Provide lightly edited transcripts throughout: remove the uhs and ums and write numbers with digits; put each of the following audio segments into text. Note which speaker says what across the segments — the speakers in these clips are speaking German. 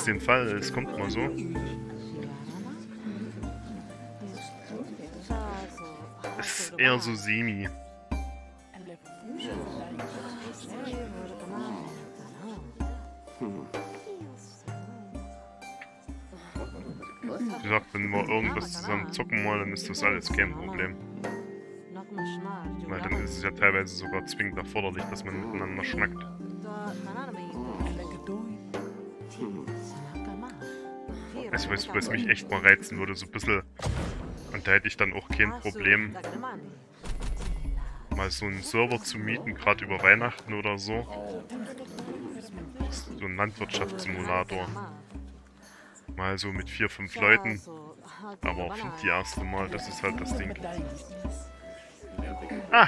Speaker 1: jetzt den Fall, es kommt mal so. Es ist eher so semi. Wie gesagt, wenn wir irgendwas zusammen zocken wollen, dann ist das alles kein Problem. Weil dann ist es ja teilweise sogar zwingend erforderlich, dass man miteinander schnackt. Also was mich echt mal reizen würde, so ein bisschen, und da hätte ich dann auch kein Problem, mal so einen Server zu mieten, gerade über Weihnachten oder so. So ein Landwirtschaftssimulator. Mal so mit 4, 5 Leuten. Aber für die erste Mal, das ist halt das Ding. Ah!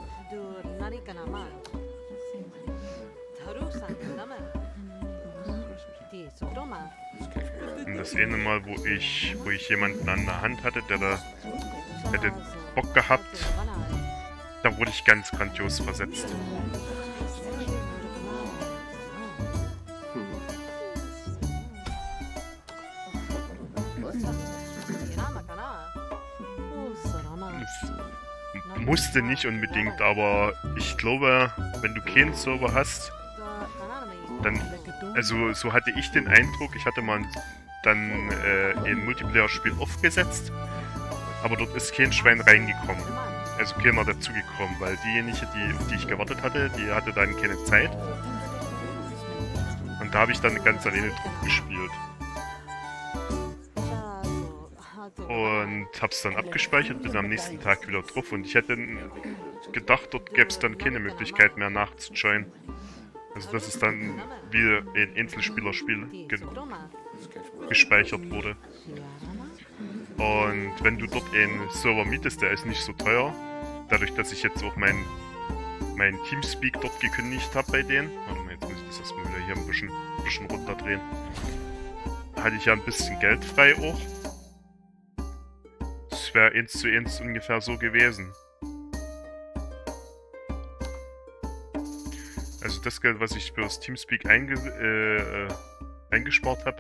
Speaker 1: Und das eine Mal, wo ich jemanden an der Hand hatte, der da hätte Bock gehabt, da wurde ich ganz grandios versetzt. Musste nicht unbedingt, aber ich glaube, wenn du keinen Server hast, dann, also so hatte ich den Eindruck, ich hatte mal dann ein Multiplayer-Spiel aufgesetzt, aber dort ist kein Schwein reingekommen. Also keiner dazugekommen, weil diejenige, auf die ich gewartet hatte, die hatte dann keine Zeit. Und da habe ich dann ganz alleine drauf gespielt. Und hab's dann abgespeichert, bin am nächsten Tag wieder drauf und ich hätte gedacht, dort gäbe es dann keine Möglichkeit mehr nachzujoinen. Also dass es dann wie ein Einzelspielerspiel gespeichert wurde. Und wenn du dort einen Server mietest, der ist nicht so teuer, dadurch, dass ich jetzt auch mein Teamspeak dort gekündigt habe bei denen. Warte mal, jetzt muss ich das erstmal wieder hier ein bisschen runterdrehen. Hatte ich ja ein bisschen Geld frei auch. Das wäre 1:1 ungefähr so gewesen. Also das Geld, was ich für das Teamspeak eingespart habe,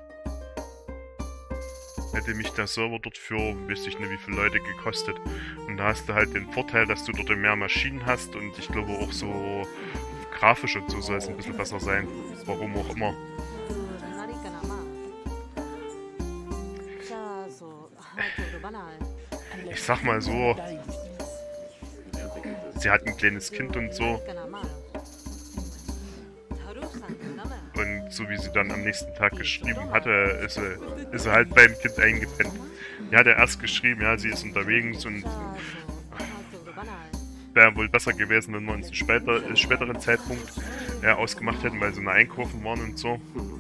Speaker 1: hätte mich der Server dort für, weiß ich nicht wie viele Leute gekostet. Und da hast du halt den Vorteil, dass du dort mehr Maschinen hast und ich glaube auch so grafisch und so soll es ein bisschen besser sein. Warum auch immer. Ich sag mal so, sie hat ein kleines Kind und so. Und so wie sie dann am nächsten Tag geschrieben hatte, ist sie halt beim Kind eingepennt. Die hat ja erst geschrieben, ja, sie ist unterwegs und wäre wohl besser gewesen, wenn wir uns einen späteren Zeitpunkt ausgemacht hätten, weil sie noch einkaufen waren und so.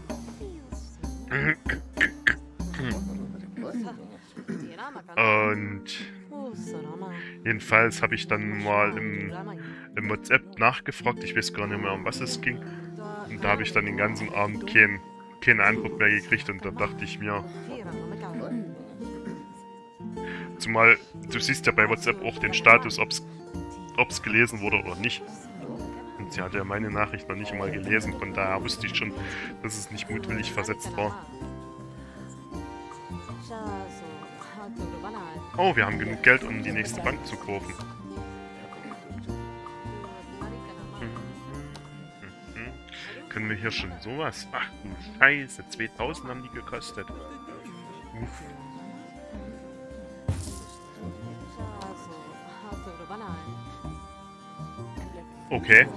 Speaker 1: Und jedenfalls habe ich dann mal im WhatsApp nachgefragt, ich weiß gar nicht mehr, um was es ging. Und da habe ich dann den ganzen Abend keine Antwort mehr gekriegt und da dachte ich mir... Zumal, du siehst ja bei WhatsApp auch den Status, ob's gelesen wurde oder nicht. Und sie hatte ja meine Nachricht noch nicht einmal gelesen, von daher wusste ich schon, dass es nicht mutwillig versetzt war. Oh, wir haben genug Geld, um die nächste Bank zu kaufen. Können wir hier schon sowas? Ach du Scheiße, 2000 haben die gekostet. Uff. Okay.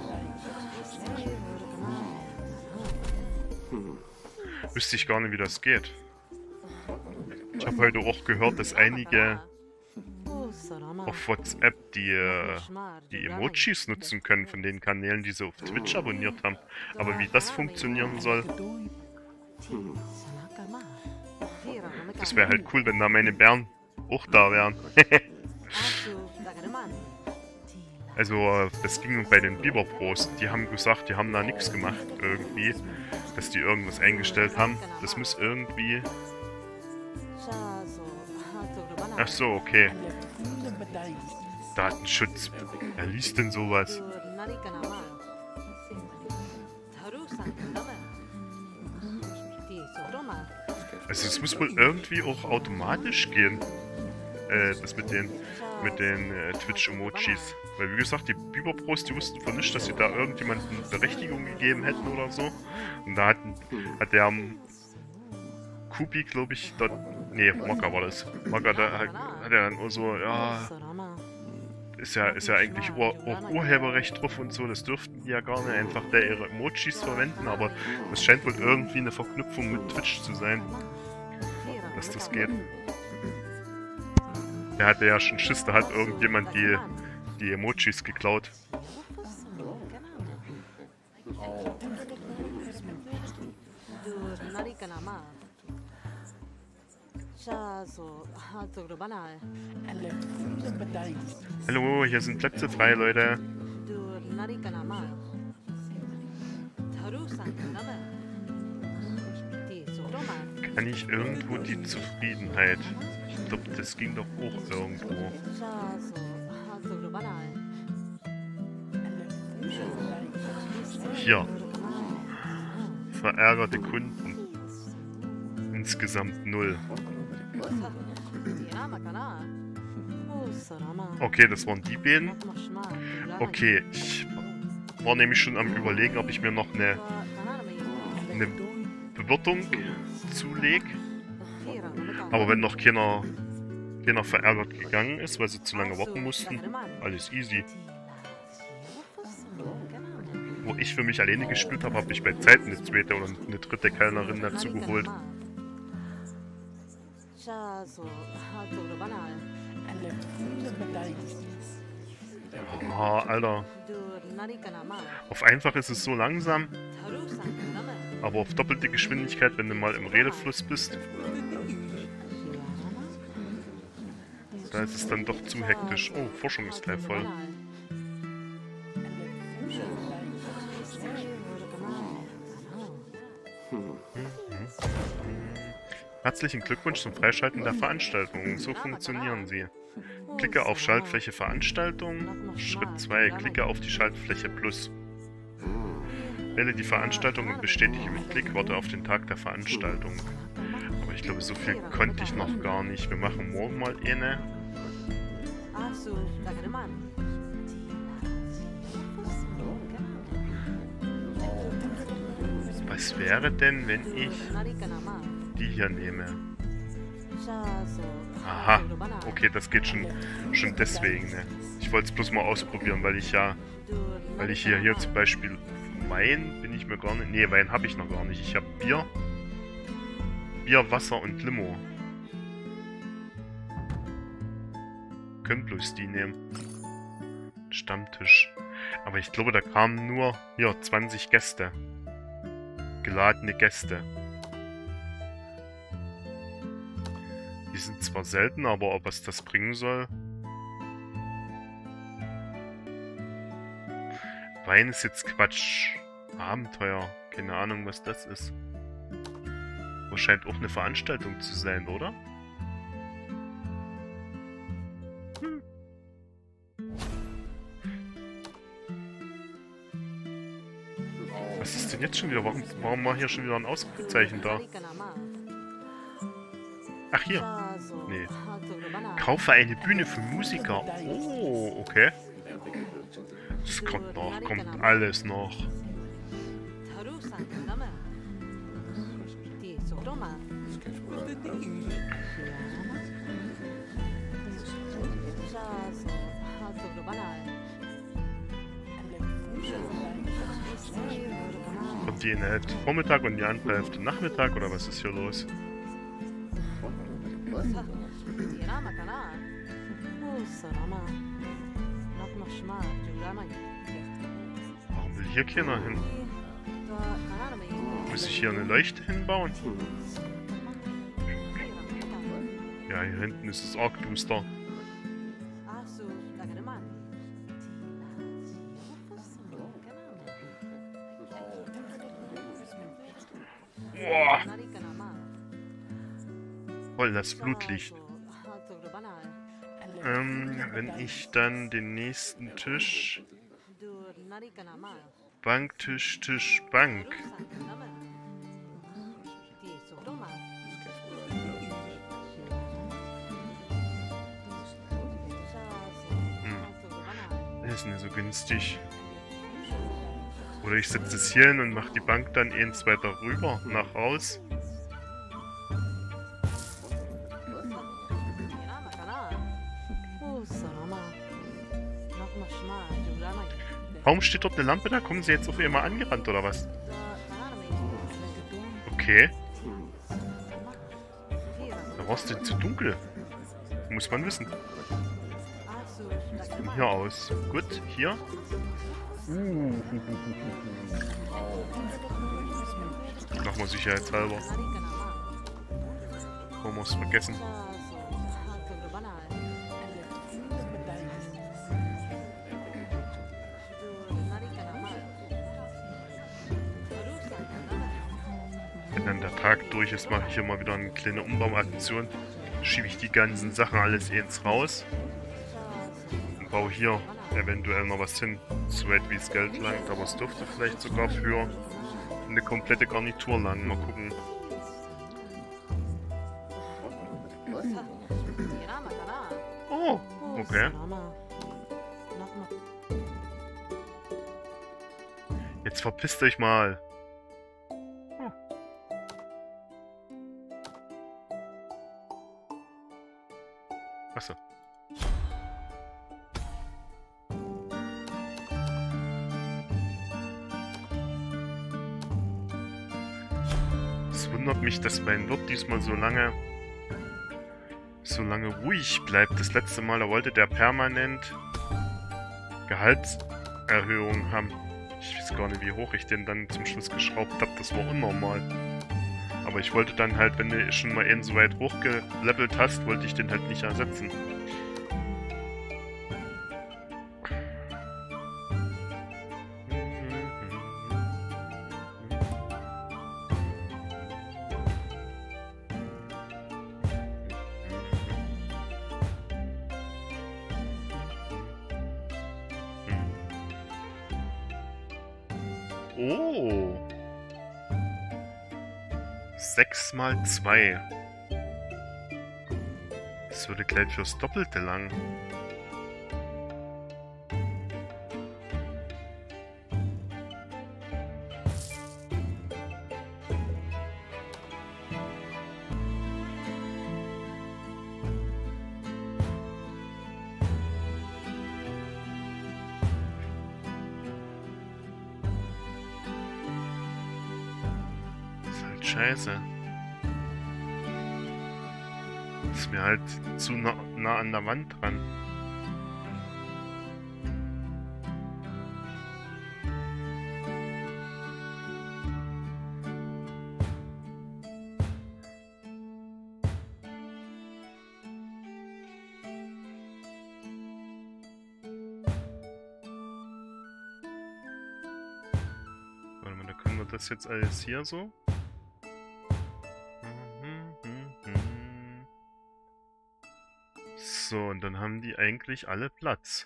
Speaker 1: Wüsste ich gar nicht, wie das geht. Ich habe heute auch gehört, dass einige auf WhatsApp die Emojis nutzen können von den Kanälen, die sie auf Twitch abonniert haben. Aber wie das funktionieren soll... Das wäre halt cool, wenn da meine Bären auch da wären. Also, das ging bei den Biber Pros. Die haben gesagt, die haben da nichts gemacht irgendwie, dass die irgendwas eingestellt haben. Das muss irgendwie... Ach so, okay. Datenschutz. Wer liest denn sowas? Also es muss wohl irgendwie auch automatisch gehen. Das mit den Twitch-Emojis. Weil wie gesagt, die Biber-Pros, die wussten von nichts, dass sie da irgendjemanden Berechtigung gegeben hätten oder so. Und da hat der Kubi, glaube ich, dort. Nee, Mokka war das. Mokka, da hat er dann auch so, ja, ist ja eigentlich auch Urheberrecht drauf und so, das dürften die ja gar nicht einfach da ihre Emojis verwenden, aber es scheint wohl irgendwie eine Verknüpfung mit Twitch zu sein, dass das geht. Der hatte ja schon Schiss, da hat irgendjemand die Emojis geklaut. Hallo, hier sind Plätze frei, Leute. Kann ich irgendwo die Zufriedenheit? Ich glaube, das ging doch auch irgendwo. Hier. Verärgerte Kunden. Insgesamt 0. Okay, das waren die beiden. Okay, ich war nämlich schon am Überlegen, ob ich mir noch eine Bewirtung zulege. Aber wenn noch keiner verärgert gegangen ist, weil sie zu lange warten mussten, alles easy. Wo ich für mich alleine gespielt habe, habe ich bei Zeit eine zweite oder eine dritte Kellnerin dazu geholt. Oh, Alter. Auf einfach ist es so langsam, aber auf doppelte Geschwindigkeit, wenn du mal im Redefluss bist, da ist es dann doch zu hektisch. Oh, Forschung ist gleich voll. Herzlichen Glückwunsch zum Freischalten der Veranstaltung. So funktionieren sie. Klicke auf Schaltfläche Veranstaltung. Schritt 2. Klicke auf die Schaltfläche Plus. Wähle die Veranstaltung und bestätige mit Klick. Warte auf den Tag der Veranstaltung. Aber ich glaube, so viel konnte ich noch gar nicht. Wir machen morgen mal eine. Was wäre denn, wenn ich die hier nehme? Aha, okay, das geht schon deswegen, ne? Ich wollte es bloß mal ausprobieren, weil ich hier zum Beispiel Wein bin ich mir gar nicht... Ne, Wein habe ich noch gar nicht. Ich habe Bier, Wasser und Limo. Können bloß die nehmen. Stammtisch. Aber ich glaube, da kamen nur, hier, 20 Gäste. Geladene Gäste. Die sind zwar selten, aber ob es das bringen soll... Wein ist jetzt Quatsch. Abenteuer. Keine Ahnung, was das ist. Aber scheint auch eine Veranstaltung zu sein, oder? Hm. Was ist denn jetzt schon wieder? Warum war hier schon wieder ein Ausrufezeichen da? Ach, hier. Nee. Kaufe eine Bühne für Musiker. Oh, okay. Das kommt noch. Kommt alles noch. Kommt die in der Hälfte Vormittag und die andere Hälfte Nachmittag, oder was ist hier los? Warum will hier keiner hin? Muss ich hier eine Leuchte hinbauen? Ja, hier hinten ist es arg duster. Boah. Voll das Blutlicht. Wenn ich dann den nächsten Tisch... Bank, Tisch, Bank. ist denn so günstig? Oder ich setze es hier hin und mache die Bank dann eins weiter rüber, nach raus. Warum steht dort eine Lampe? Da kommen sie jetzt auf einmal angerannt, oder was? Okay. Da war es denn zu dunkel. Muss man wissen. Von hier aus. Gut, hier. Machen wir sicherheitshalber. Bevor wir es vergessen. Wenn dann der Tag durch ist, mache ich hier mal wieder eine kleine Umbauaktion. Schiebe ich die ganzen Sachen alles ins raus. Und baue hier eventuell noch was hin. So weit wie es Geld langt, aber es dürfte vielleicht sogar für eine komplette Garnitur lang. Mal gucken. Oh, okay. Jetzt verpisst euch mal. Oh. Achso. Es wundert mich, dass mein Wirt diesmal so lange ruhig bleibt. Das letzte Mal, da wollte der permanent Gehaltserhöhungen haben. Ich weiß gar nicht, wie hoch ich den dann zum Schluss geschraubt habe. Das war unnormal. Aber ich wollte dann halt, wenn du schon mal einen so weit hochgelevelt hast, wollte ich den halt nicht ersetzen. Oh. 6 mal 2. Das würde gleich fürs Doppelte lang. Scheiße. Ist mir halt zu nah an der Wand dran. Warte mal, da können wir das jetzt alles hier so. So, und dann haben die eigentlich alle Platz.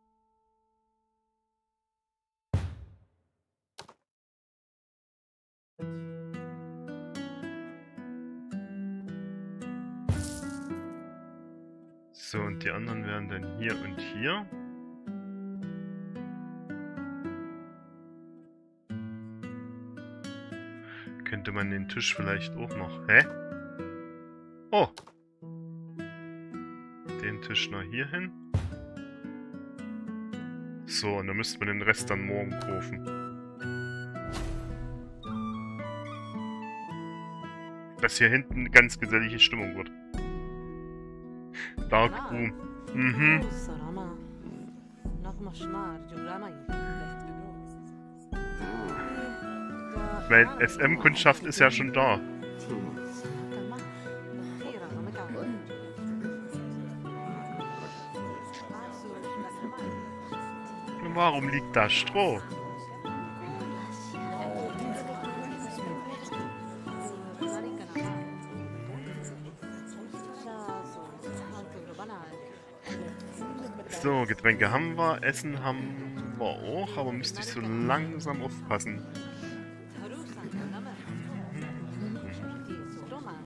Speaker 1: So, und die anderen wären dann hier und hier. Könnte man den Tisch vielleicht auch noch... Hä? Oh! Den Tisch noch hier hin. So, und dann müsste man den Rest dann morgen kaufen. Dass hier hinten eine ganz gesellige Stimmung wird. Dark Room. Mhm. Mein SM-Kundschaft ist ja schon da. Warum liegt da Stroh? So, Getränke haben wir, Essen haben wir auch, aber müsste ich so langsam aufpassen.